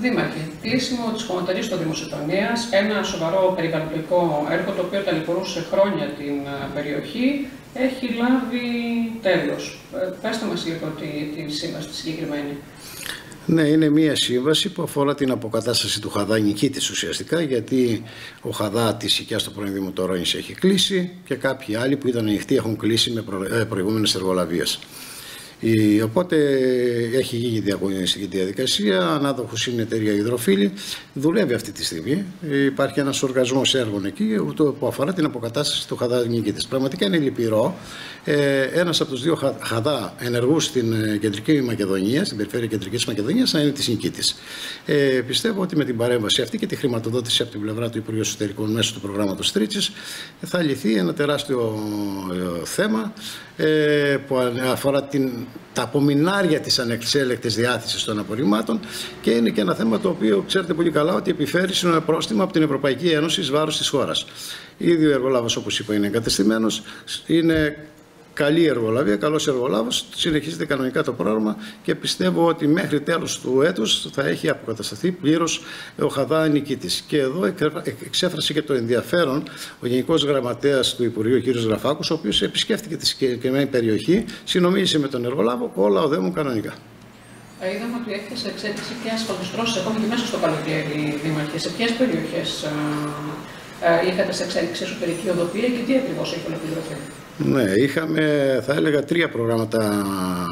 Δήμαρχε, κλείσιμο της χωματερής στο Δήμο Συντονίας, ένα σοβαρό περιβαλλοντικό έργο το οποίο ταλαιπωρούσε χρόνια την περιοχή, έχει λάβει τέλος. Πέστε μας λίγο τη σύμβαση τη συγκεκριμένη. Ναι, είναι μια σύμβαση που αφορά την αποκατάσταση του Χαδά Νικήτης ουσιαστικά, γιατί ο Χαδά της οικιάς του πρώην Δήμου Τωρώνης έχει κλείσει και κάποιοι άλλοι που ήταν ανοιχτοί έχουν κλείσει με προηγούμενες εργολαβίες. Οπότε έχει γίνει διαγωνιστική διαδικασία, ανάδοχος είναι η εταιρεία Υδροφύλλη, δουλεύει αυτή τη στιγμή. Υπάρχει ένας οργανισμός έργων εκεί που αφορά την αποκατάσταση του Χαδά Νικήτης. Πραγματικά είναι λυπηρό ένας από τους δύο Χαδά ενεργούς στην Κεντρική Μακεδονία, στην περιφέρεια Κεντρικής Μακεδονίας, να είναι της Νικήτης. Πιστεύω ότι με την παρέμβαση αυτή και τη χρηματοδότηση από την πλευρά του Υπουργείου Εσωτερικών μέσω του προγράμματος Τρίτσης θα λυθεί ένα τεράστιο θέμα που αφορά τα απομεινάρια της ανεξέλεκτης διάθεσης των απορριμμάτων και είναι και ένα θέμα το οποίο ξέρετε πολύ καλά ότι επιφέρει ένα πρόστιμο από την Ευρωπαϊκή Ένωση εις βάρος της χώρας. Ήδη ο εργολάβος, όπως είπα, είναι εγκατεστημένος, είναι καλή εργολαβία, καλός εργολάβος, συνεχίζεται κανονικά το πρόγραμμα και πιστεύω ότι μέχρι τέλος του έτους θα έχει αποκατασταθεί πλήρως ο Χαδά Νικήτης. Και εδώ εξέφρασε και το ενδιαφέρον ο Γενικός Γραμματέας του Υπουργείου, κ. Γραφάκος, ο οποίος επισκέφθηκε τη συγκεκριμένη περιοχή, συνομίλησε με τον εργολάβο, όλα οδεύουν κανονικά. Είδαμε ότι έχετε σε εξέλιξη και ασφαλτοστρώσεις ακόμη και μέσα στο καλοκαίρι, Δήμαρχε. Σε ποιες περιοχές είχατε σε εξέλιξη εσωτερική οδοποιία και τι ακριβώς έχει ολοκληρωθεί? Ναι, είχαμε, θα έλεγα, 3 προγράμματα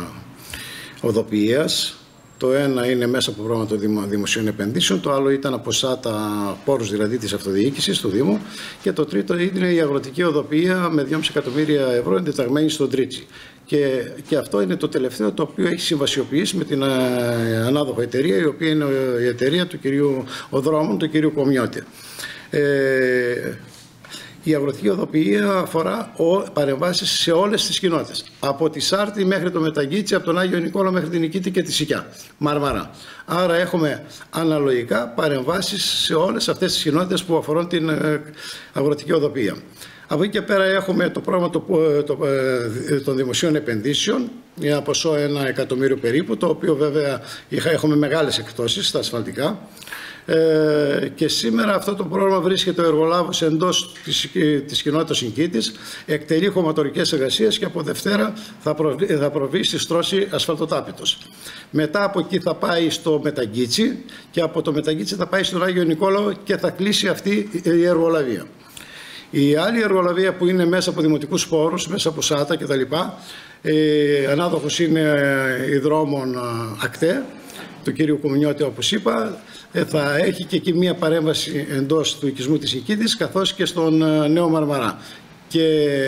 οδοποιίας. Το ένα είναι μέσα από πρόγραμμα των δημοσίων επενδύσεων, το άλλο ήταν από ΣΑΤΑ πόρους δηλαδή της αυτοδιοίκησης του Δήμου και το τρίτο είναι η αγροτική οδοποιία με 2,5 εκατομμύρια ευρώ εντεταγμένη στον Τρίτσι. Και αυτό είναι το τελευταίο το οποίο έχει συμβασιοποιήσει με την ανάδοχο εταιρεία, η οποία είναι η εταιρεία του κυρίου Οδρόμων, του κυρίου Κομιώτη. Η αγροτική οδοποιία αφορά παρεμβάσεις σε όλες τις κοινότητες. Από τη Σάρτη μέχρι το Μεταγκίτσι, από τον Άγιο Νικόλαο μέχρι την Νικήτη και τη Σικιά, Μαρμαρά. Άρα έχουμε αναλογικά παρεμβάσεις σε όλες αυτές τις κοινότητες που αφορούν την αγροτική οδοποιία. Από εκεί και πέρα έχουμε το πρόγραμμα των δημοσίων επενδύσεων, ένα ποσό 1 εκατομμύριο περίπου, το οποίο βέβαια έχουμε μεγάλες εκπτώσεις στα ασφαλτικά. Και σήμερα αυτό το πρόγραμμα βρίσκεται ο εργολάβος εντός της κοινότητας Νικήτης, εκτελεί χωματορικές εργασίες και από Δευτέρα θα προβεί στη στρώση ασφαλτοτάπητος. Μετά από εκεί θα πάει στο Μεταγκίτσι και από το Μεταγκίτσι θα πάει στον Άγιο Νικόλαο και θα κλείσει αυτή η εργολαβία. Η άλλη εργολαβία που είναι μέσα από δημοτικούς πόρους, μέσα από ΣΑΤΑ κτλ. Ανάδοχος είναι Υδρόμων ΑΚΤΕ, του κύριου Κομινιώτη, όπως είπα. Θα έχει και εκεί μία παρέμβαση εντός του οικισμού της Νικήτης, καθώς και στον Νέο Μαρμαρά. Και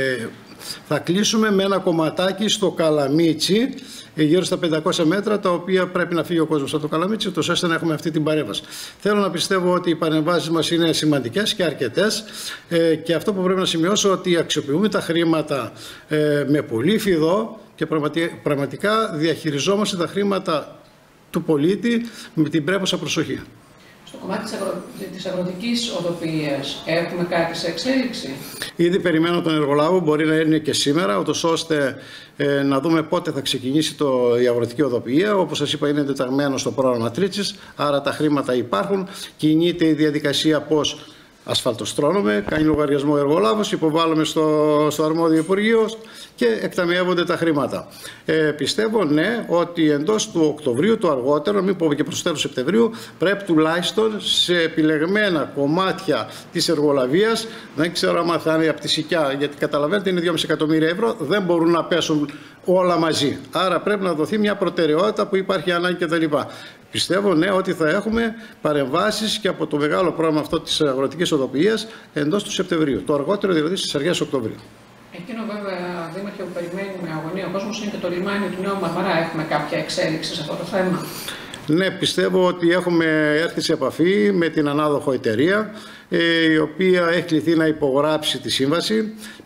θα κλείσουμε με ένα κομματάκι στο Καλαμίτσι, γύρω στα 500 μέτρα, τα οποία πρέπει να φύγει ο κόσμος από το Καλαμίτσι, ούτως ώστε να έχουμε αυτή την παρέμβαση. Θέλω να πιστεύω ότι οι παρεμβάσεις μας είναι σημαντικές και αρκετές και αυτό που πρέπει να σημειώσω ότι αξιοποιούμε τα χρήματα με πολύ φιδό και πραγματικά διαχειριζόμαστε τα χρήματα του πολίτη με την πρέπουσα προσοχή. Στο κομμάτι της αγροτικής οδοποιίας έχουμε κάτι σε εξέλιξη? Ήδη περιμένω τον εργολάβο, μπορεί να είναι και σήμερα, ούτως ώστε να δούμε πότε θα ξεκινήσει η αγροτική οδοποιία. Όπως σας είπα, είναι εντεταγμένο στο πρόγραμμα Τρίτσης, άρα τα χρήματα υπάρχουν. Κινείται η διαδικασία πώς ασφαλτοστρώνουμε, κάνει λογαριασμό εργολάβος, υποβάλλουμε στο αρμόδιο Υπουργείο και εκταμιεύονται τα χρήματα. Πιστεύω, ναι, ότι εντός του Οκτωβρίου, το αργότερο, μην πω και προς το τέλος Σεπτεμβρίου, πρέπει τουλάχιστον σε επιλεγμένα κομμάτια της εργολαβίας, δεν ξέρω αν θα είναι από τη Σικιά, γιατί καταλαβαίνετε είναι 2,5 εκατομμύρια ευρώ, δεν μπορούν να πέσουν όλα μαζί. Άρα πρέπει να δοθεί μια προτεραιότητα που υπάρχει ανάγκη κτλ. Πιστεύω, ναι, ότι θα έχουμε παρεμβάσεις και από το μεγάλο πρόγραμμα αυτό της αγροτικής οδοποιίας εντός του Σεπτεμβρίου. Το αργότερο δηλαδή στις αρχές Οκτωβρίου. Εκείνο βέβαια, Δήμαρχε, που περιμένει με αγωνία ο κόσμος είναι και το λιμάνι του Νέου Μαρμαρά. Έχουμε κάποια εξέλιξη σε αυτό το θέμα? Ναι, πιστεύω ότι έχουμε έρθει σε επαφή με την ανάδοχο εταιρεία, η οποία έχει κληθεί να υπογράψει τη σύμβαση.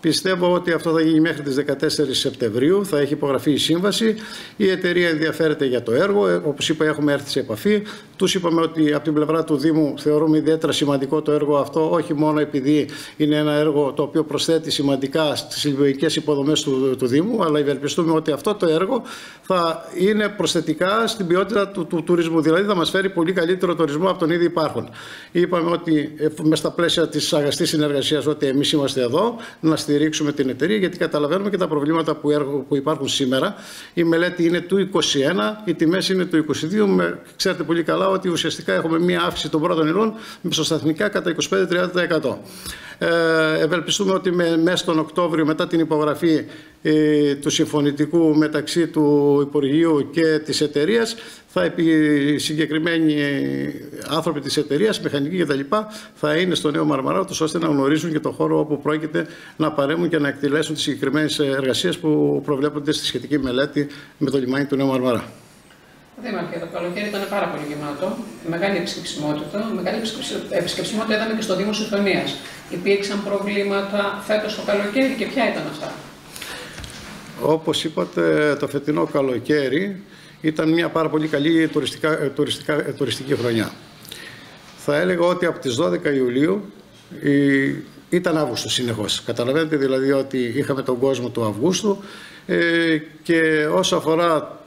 Πιστεύω ότι αυτό θα γίνει μέχρι τις 14 Σεπτεμβρίου, θα έχει υπογραφεί η σύμβαση. Η εταιρεία ενδιαφέρεται για το έργο, όπως είπα έχουμε έρθει σε επαφή. Τους είπαμε ότι από την πλευρά του Δήμου θεωρούμε ιδιαίτερα σημαντικό το έργο αυτό, όχι μόνο επειδή είναι ένα έργο το οποίο προσθέτει σημαντικά στις λειτουργικές υποδομές του Δήμου, αλλά ευελπιστούμε ότι αυτό το έργο θα είναι προσθετικά στην ποιότητα του τουρισμού, δηλαδή θα μας φέρει πολύ καλύτερο τουρισμό από τον ήδη υπάρχον. Είπαμε ότι μες στα πλαίσια της αγαστής συνεργασίας ότι εμείς είμαστε εδώ να στηρίξουμε την εταιρεία, γιατί καταλαβαίνουμε και τα προβλήματα που υπάρχουν σήμερα. Η μελέτη είναι του 2021, οι τιμές είναι του 2022. Ξέρετε πολύ καλά ότι ουσιαστικά έχουμε μία αύξηση των πρώτων υλών μεσοσταθμικά κατά 25-30%. Ευελπιστούμε ότι μέσα στον Οκτώβριο, μετά την υπογραφή του συμφωνητικού μεταξύ του Υπουργείου και της εταιρείας, θα συγκεκριμένοι άνθρωποι της εταιρείας, μηχανικοί κτλ. Θα είναι στο Νέο Μαρμαρά, ώστε να γνωρίζουν και το χώρο όπου πρόκειται να παρέμβουν και να εκτελέσουν τις συγκεκριμένες εργασίες που προβλέπονται στη σχετική μελέτη με το λιμάνι του Νέου Μαρμαρά. Δήμαρχε, το καλοκαίρι ήταν πάρα πολύ γεμάτο, μεγάλη επισκεψιμότητα. Μεγάλη επισκεψιμότητα είδαμε και στο Δήμο Συντονίας. Υπήρξαν προβλήματα φέτος το καλοκαίρι και ποια ήταν αυτά? Όπως είπατε, το φετινό καλοκαίρι ήταν μια πάρα πολύ καλή τουριστική χρονιά. Θα έλεγα ότι από τις 12 Ιουλίου ήταν Αύγουστο συνεχώς. Καταλαβαίνετε δηλαδή ότι είχαμε τον κόσμο του Αυγούστου και όσο αφορά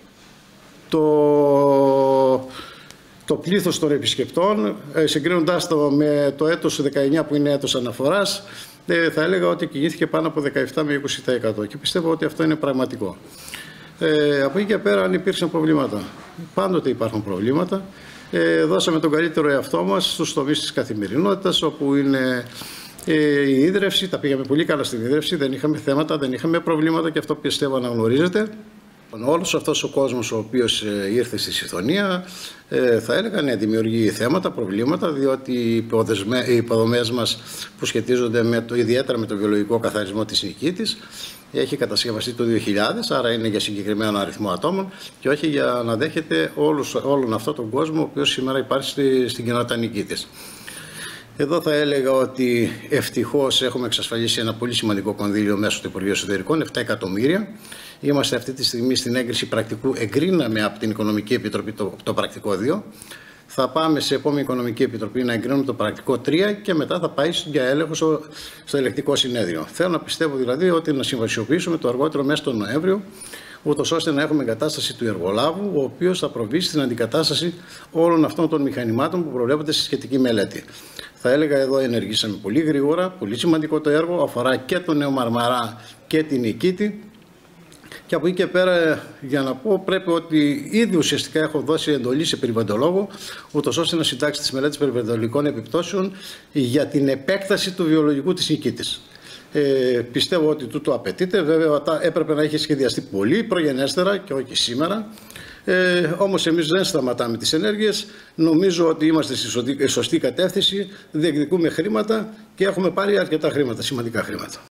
το πλήθος των επισκεπτών, συγκρίνοντάς το με το έτος 19 που είναι έτος αναφοράς, θα έλεγα ότι κινήθηκε πάνω από 17 με 20% και πιστεύω ότι αυτό είναι πραγματικό. Από εκεί και πέρα, αν υπήρξαν προβλήματα, πάντοτε υπάρχουν προβλήματα. Δώσαμε τον καλύτερο εαυτό μας στους τομείς της καθημερινότητας, όπου είναι η ίδρυυση. Τα πήγαμε πολύ καλά στην ίδρυυση, δεν είχαμε θέματα, δεν είχαμε προβλήματα και αυτό πιστεύω αναγνωρίζετε. Όλος αυτός ο κόσμος ο οποίος ήρθε στη Συντονία, θα έλεγα ναι, δημιουργεί θέματα, προβλήματα, διότι οι υποδομές μας που σχετίζονται ιδιαίτερα με το βιολογικό καθαρισμό της Νικήτης έχει κατασκευαστεί το 2000, άρα είναι για συγκεκριμένο αριθμό ατόμων και όχι για να δέχεται όλον αυτόν τον κόσμο ο οποίος σήμερα υπάρχει στην κοινότητα Νικήτης. Εδώ θα έλεγα ότι ευτυχώς έχουμε εξασφαλίσει ένα πολύ σημαντικό κονδύλιο μέσω του Υπουργείου Εσωτερικών, 7 εκατομμύρια. Είμαστε αυτή τη στιγμή στην έγκριση πρακτικού. Εγκρίναμε από την Οικονομική Επιτροπή το πρακτικό 2. Θα πάμε σε επόμενη Οικονομική Επιτροπή να εγκρίνουμε το πρακτικό 3 και μετά θα πάει για έλεγχο στο ελεκτικό συνέδριο. Θέλω να πιστεύω δηλαδή ότι να συμβασιοποιήσουμε το αργότερο μέσα τον Νοέμβριο, ούτως ώστε να έχουμε εγκατάσταση του εργολάβου, ο οποίος θα προβεί στην αντικατάσταση όλων αυτών των μηχανημάτων που προβλέπονται στη σχετική μελέτη. Θα έλεγα εδώ ενεργήσαμε πολύ γρήγορα, πολύ σημαντικό το έργο, αφορά και το Νέο Μαρμαρά και την Νικήτη. Και από εκεί και πέρα, για να πω, πρέπει ότι ήδη ουσιαστικά έχω δώσει εντολή σε περιβαλλοντολόγο, ούτως ώστε να συντάξει τις μελέτες περιβαλλοντικών επιπτώσεων για την επέκταση του βιολογικού της Νικήτης. Πιστεύω ότι τούτο απαιτείται. Βέβαια, έπρεπε να έχει σχεδιαστεί πολύ προγενέστερα και όχι σήμερα. Όμως εμείς δεν σταματάμε τις ενέργειες. Νομίζω ότι είμαστε στη σωστή κατεύθυνση, διεκδικούμε χρήματα και έχουμε πάρει αρκετά χρήματα, σημαντικά χρήματα.